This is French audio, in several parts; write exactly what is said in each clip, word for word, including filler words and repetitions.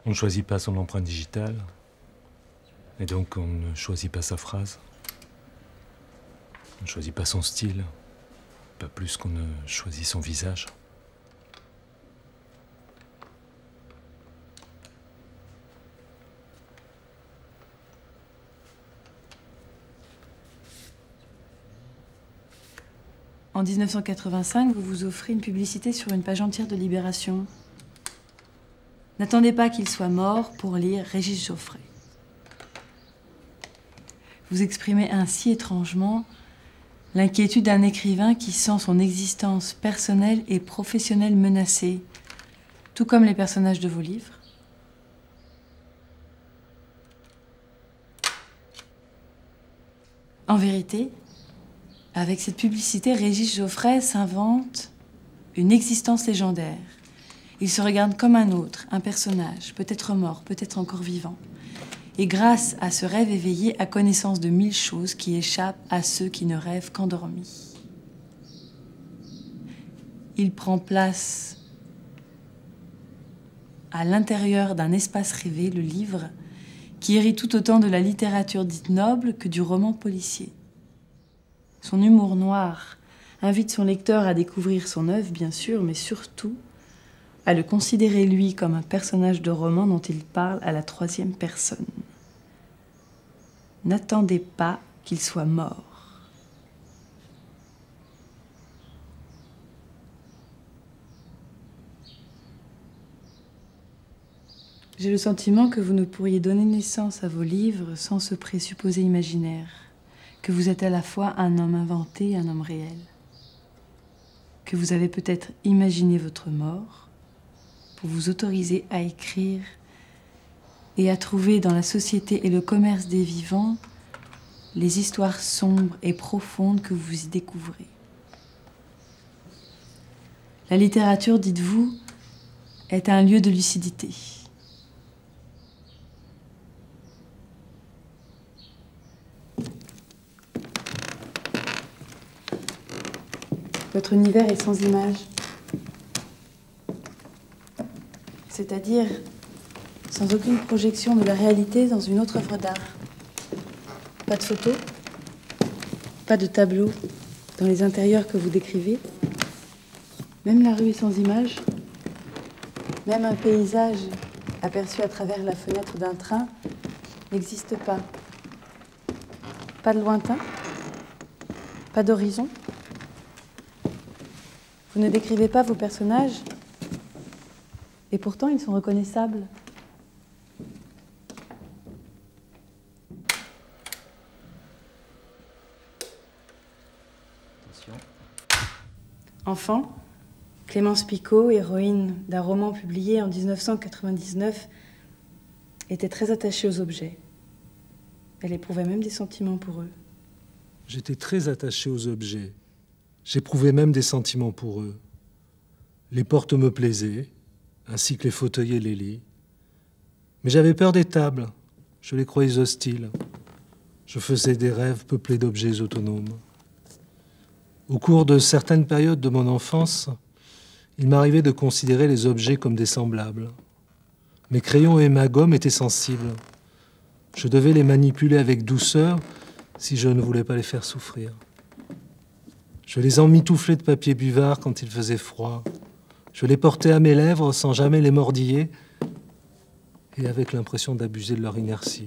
On ne choisit pas son empreinte digitale, et donc on ne choisit pas sa phrase. On ne choisit pas son style, pas plus qu'on ne choisit son visage. En mille neuf cent quatre-vingt-cinq, vous vous offrez une publicité sur une page entière de Libération. N'attendez pas qu'il soit mort pour lire Régis Geoffrey. Vous exprimez ainsi étrangement l'inquiétude d'un écrivain qui sent son existence personnelle et professionnelle menacée, tout comme les personnages de vos livres. En vérité, avec cette publicité, Régis Geoffrey s'invente une existence légendaire. Il se regarde comme un autre, un personnage, peut-être mort, peut-être encore vivant. Et grâce à ce rêve éveillé, a connaissance de mille choses qui échappent à ceux qui ne rêvent qu'endormis. Il prend place à l'intérieur d'un espace rêvé, le livre, qui hérite tout autant de la littérature dite noble que du roman policier. Son humour noir invite son lecteur à découvrir son œuvre, bien sûr, mais surtout à le considérer, lui, comme un personnage de roman dont il parle à la troisième personne. N'attendez pas qu'il soit mort. J'ai le sentiment que vous ne pourriez donner naissance à vos livres sans ce présupposé imaginaire, que vous êtes à la fois un homme inventé et un homme réel, que vous avez peut-être imaginé votre mort pour vous autoriser à écrire et à trouver dans la société et le commerce des vivants les histoires sombres et profondes que vous y découvrez. La littérature, dites-vous, est un lieu de lucidité. Votre univers est sans image. C'est-à-dire sans aucune projection de la réalité dans une autre œuvre d'art. Pas de photos, pas de tableaux dans les intérieurs que vous décrivez. Même la rue est sans image. Même un paysage aperçu à travers la fenêtre d'un train n'existe pas. Pas de lointain, pas d'horizon. Vous ne décrivez pas vos personnages, et pourtant ils sont reconnaissables. Attention. Enfant, Clémence Picot, héroïne d'un roman publié en mille neuf cent quatre-vingt-dix-neuf, était très attachée aux objets. Elle éprouvait même des sentiments pour eux. J'étais très attaché aux objets. J'éprouvais même des sentiments pour eux. Les portes me plaisaient, ainsi que les fauteuils et les lits. Mais j'avais peur des tables. Je les croyais hostiles. Je faisais des rêves peuplés d'objets autonomes. Au cours de certaines périodes de mon enfance, il m'arrivait de considérer les objets comme des semblables. Mes crayons et ma gomme étaient sensibles. Je devais les manipuler avec douceur si je ne voulais pas les faire souffrir. Je les emmitouflais de papier buvard quand il faisait froid. Je les portais à mes lèvres sans jamais les mordiller et avec l'impression d'abuser de leur inertie.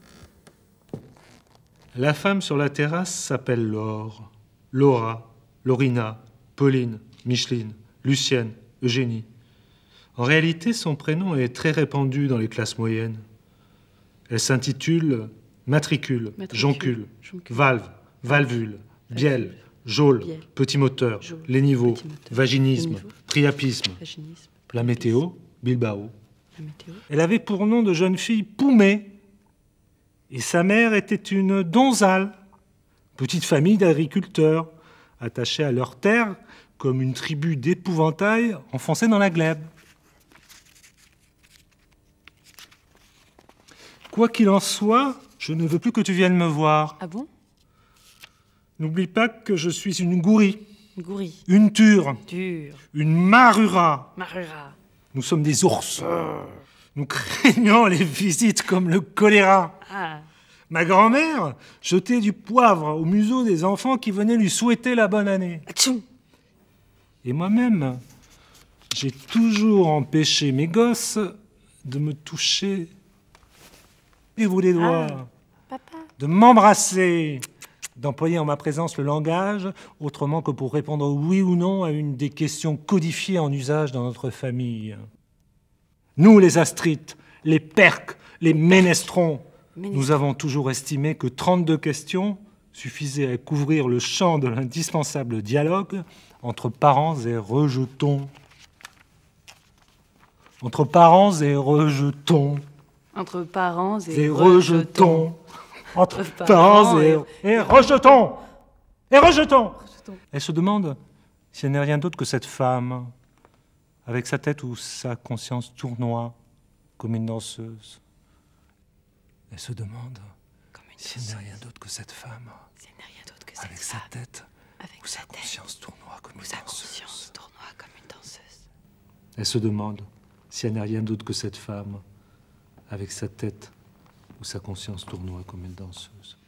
La femme sur la terrasse s'appelle Laure, Laura, Lorina, Pauline, Micheline, Lucienne, Eugénie. En réalité, son prénom est très répandu dans les classes moyennes. Elle s'intitule Matricule, Matricule Joncule, Joncule, Valve, Valvule, Bielle, Jaule, Bielle, Petit moteur, Jaule, les niveaux, moteur, vaginisme, les niveaux, priapisme, vaginisme, la météo, Bilbao. La météo. Elle avait pour nom de jeune fille Poumée, et sa mère était une donzale, petite famille d'agriculteurs, attachés à leur terre comme une tribu d'épouvantails enfoncés dans la glèbe. Quoi qu'il en soit, je ne veux plus que tu viennes me voir. Ah bon? N'oublie pas que je suis une gourie. Une gourie. Une ture. Ture. Une marura. Marura. Nous sommes des ours. Nous craignons les visites comme le choléra. Ah. Ma grand-mère jetait du poivre au museau des enfants qui venaient lui souhaiter la bonne année. Atchoum. Et moi-même, j'ai toujours empêché mes gosses de me toucher les bouts des doigts, Ah, papa. de m'embrasser, d'employer en ma présence le langage autrement que pour répondre oui ou non à une des questions codifiées en usage dans notre famille. Nous, les Astrites, les Perques, les Ménestrons, nous avons toujours estimé que trente-deux questions suffisaient à couvrir le champ de l'indispensable dialogue entre parents et rejetons. Entre parents et rejetons. Entre parents et, Et rejetons. rejetons. Entre Entre parents parents et, et- et rejetons. Et rejetons. Rejetons. Elle se demande si elle n'est rien d'autre que cette femme, avec sa tête ou sa conscience tournoie comme une danseuse. Elle se demande Comme une si elle n'est rien d'autre que cette femme, C'est rien d'autre que cette avec sa femme, tête avec ou sa conscience tournoie comme ou une sa danseuse. conscience tournoie comme une danseuse. Elle se demande si elle n'est rien d'autre que cette femme, avec sa tête ou sa conscience tournoie comme une danseuse.